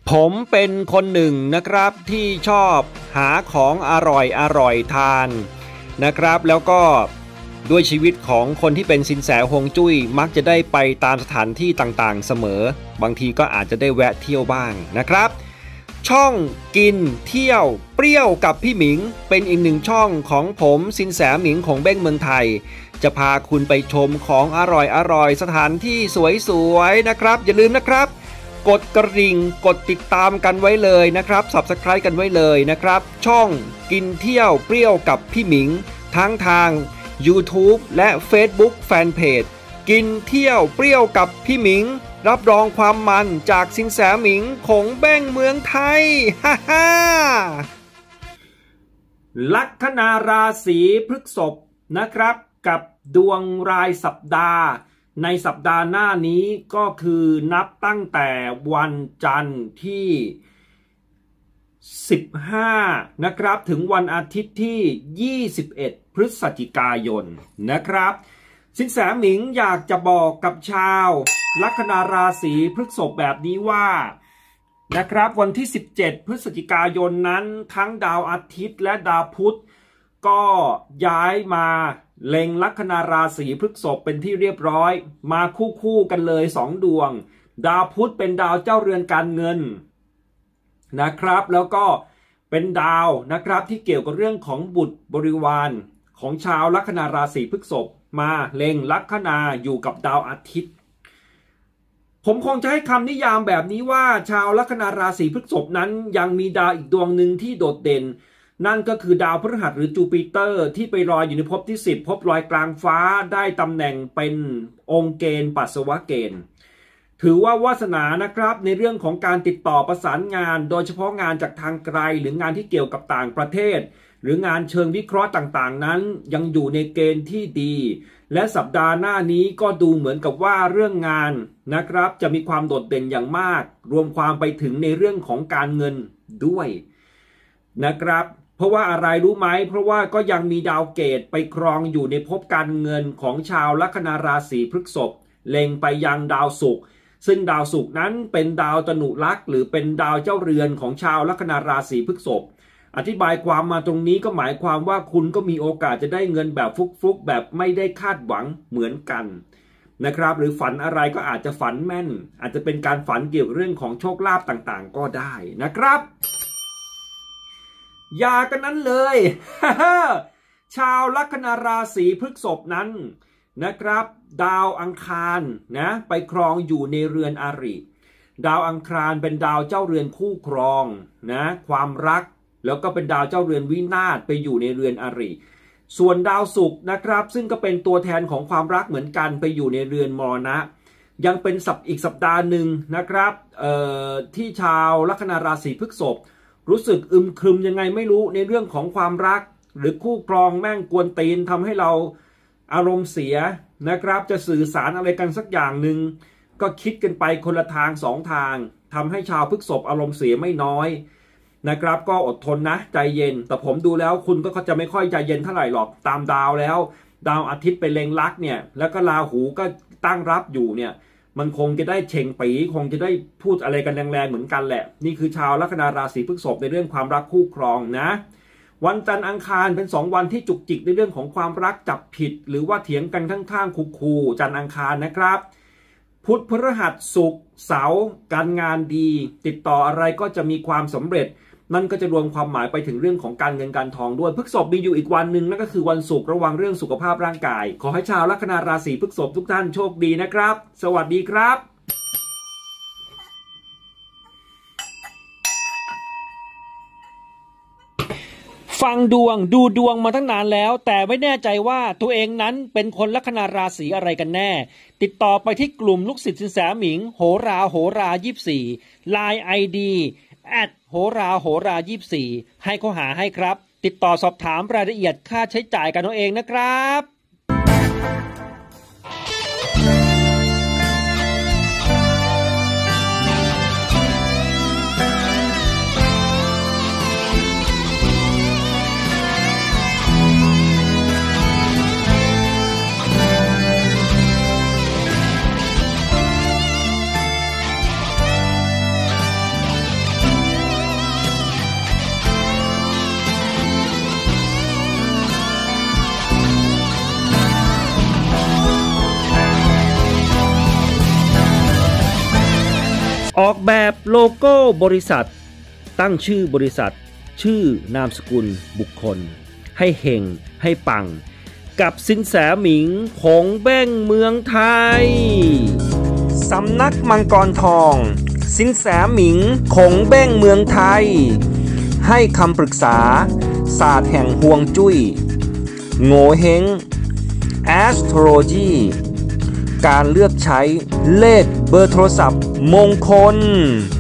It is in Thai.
ผมเป็นคนหนึ่งนะครับที่ชอบหาของอร่อยทานนะครับแล้วก็ด้วยชีวิตของคนที่เป็นสินแสฮวงจุ้ยมักจะได้ไปตามสถานที่ต่างๆเสมอบางทีก็อาจจะได้แวะเที่ยวบ้างนะครับช่องกินเที่ยวเปรี้ยวกับพี่หมิงเป็นอีกหนึ่งช่องของผมสินแสหมิงของเบ้งเมืองไทยจะพาคุณไปชมของอร่อยสถานที่สวยๆนะครับอย่าลืมนะครับกดกระดิ่งกดติดตามกันไว้เลยนะครับ Subscribe กันไว้เลยนะครับช่องกินเที่ยวเปรี้ยวกับพี่หมิงทั้งทาง YouTube และ Facebook Fanpage กินเที่ยวเปรี้ยวกับพี่หมิงรับรองความมันจากสินแสหมิงของเบ้งเมืองไทยฮ่าลัคนาราศีพฤษภนะครับกับดวงรายสัปดาห์ในสัปดาห์หน้านี้ก็คือนับตั้งแต่วันจันทร์ที่15นะครับถึงวันอาทิตย์ที่21พฤศจิกายนนะครับสินแสหมิงอยากจะบอกกับชาวลัคนาราศีพฤษภแบบนี้ว่านะครับวันที่17พฤศจิกายนนั้นทั้งดาวอาทิตย์และดาวพุธก็ย้ายมาเล็งลัคนาราศีพฤษภเป็นที่เรียบร้อยมาคู่กันเลย2ดวงดาวพุธเป็นดาวเจ้าเรือนการเงินนะครับแล้วก็เป็นดาวนะครับที่เกี่ยวกับเรื่องของบุตรบริวารของชาวลัคนาราศีพฤษภมาเล็งลัคนาอยู่กับดาวอาทิตย์ผมคงจะให้คำนิยามแบบนี้ว่าชาวลัคนาราศีพฤษภนั้นยังมีดาวอีกดวงหนึ่งที่โดดเด่นนั่นก็คือดาวพฤหัสหรือจูปิเตอร์ที่ไปลอยอยู่ในภพที่10ภพลอยกลางฟ้าได้ตำแหน่งเป็นองค์เกณฑ์ปัสสาวะเกณฑ์ถือว่าวาสนานะครับในเรื่องของการติดต่อประสานงานโดยเฉพาะงานจากทางไกลหรืองานที่เกี่ยวกับต่างประเทศหรืองานเชิงวิเคราะห์ต่างๆนั้นยังอยู่ในเกณฑ์ที่ดีและสัปดาห์หน้านี้ก็ดูเหมือนกับว่าเรื่องงานนะครับจะมีความโดดเด่นอย่างมากรวมความไปถึงในเรื่องของการเงินด้วยนะครับเพราะว่าอะไรรู้ไหมเพราะว่าก็ยังมีดาวเกตไปครองอยู่ในภพการเงินของชาวลัคนาราศีพฤษภเล็งไปยังดาวศุกร์ซึ่งดาวศุกร์นั้นเป็นดาวตนุลักษ์หรือเป็นดาวเจ้าเรือนของชาวลัคนาราศีพฤษภอธิบายความมาตรงนี้ก็หมายความว่าคุณก็มีโอกาสจะได้เงินแบบฟุกๆแบบไม่ได้คาดหวังเหมือนกันนะครับหรือฝันอะไรก็อาจจะฝันแม่นอาจจะเป็นการฝันเกี่ยวกับเรื่องของโชคลาภต่างๆก็ได้นะครับอย่ากันนั้นเลย ชาวลัคนาราศีพฤษภนั้นนะครับดาวอังคารนะไปครองอยู่ในเรือนอาริดาวอังคารเป็นดาวเจ้าเรือนคู่ครองนะความรักแล้วก็เป็นดาวเจ้าเรือนวินาศไปอยู่ในเรือนอาริส่วนดาวศุกร์นะครับซึ่งก็เป็นตัวแทนของความรักเหมือนกันไปอยู่ในเรือนมรณะยังเป็นอีกสัปดาห์หนึ่งนะครับที่ชาวลัคนาราศีพฤษภรู้สึกอึมครึมยังไงไม่รู้ในเรื่องของความรักหรือคู่ครองแม่งกวนตีนทำให้เราอารมณ์เสียนะครับจะสื่อสารอะไรกันสักอย่างหนึ่งก็คิดกันไปคนละทาง2ทางทำให้ชาวพฤษภอารมณ์เสียไม่น้อยนะครับก็อดทนนะใจเย็นแต่ผมดูแล้วคุณก็จะไม่ค่อยใจเย็นเท่าไหร่หรอกตามดาวแล้วดาวอาทิตย์ไปเล็งลักเนี่ยแล้วก็ราหูก็ตั้งรับอยู่เนี่ยมันคงจะได้เฉ่งปีคงจะได้พูดอะไรกันแรงๆเหมือนกันแหละนี่คือชาวลัคนาราศีพฤษภในเรื่องความรักคู่ครองนะวันจันทร์อังคารเป็น2วันที่จุกจิกในเรื่องของความรักจับผิดหรือว่าเถียงกันข้างๆคูๆจันทร์อังคารนะครับพุธพฤหัสศุกร์เสาร์การงานดีติดต่ออะไรก็จะมีความสำเร็จนั่นก็จะรวมความหมายไปถึงเรื่องของการเงินการทองด้วยพฤษภมีอยู่อีกวันหนึ่งนั่นก็คือวันศุกร์ระวังเรื่องสุขภาพร่างกายขอให้ชาวลัคนาราศีพฤษภทุกท่านโชคดีนะครับสวัสดีครับฟังดวงดูดวงมาตั้งนานแล้วแต่ไม่แน่ใจว่าตัวเองนั้นเป็นคนลัคนาราศีอะไรกันแน่ติดต่อไปที่กลุ่มลูกศิษย์สินแสหมิงโหรา24 LINE IDโหรา24ให้เขาหาให้ครับติดต่อสอบถามรายละเอียดค่าใช้จ่ายกันเอาเองนะครับออกแบบโลโก้บริษัทตั้งชื่อบริษัทชื่อนามสกุลบุคคลให้เฮงให้ปังกับสินแสหมิงคงเบ้งเมืองไทยสำนักมังกรทองสินแสหมิงคงเบ้งเมืองไทยให้คำปรึกษาศาสตร์แห่งฮวงจุ้ยโง่เฮง Astrology การเลือกใช้เลขเบอร์โทรศัพท์มงคล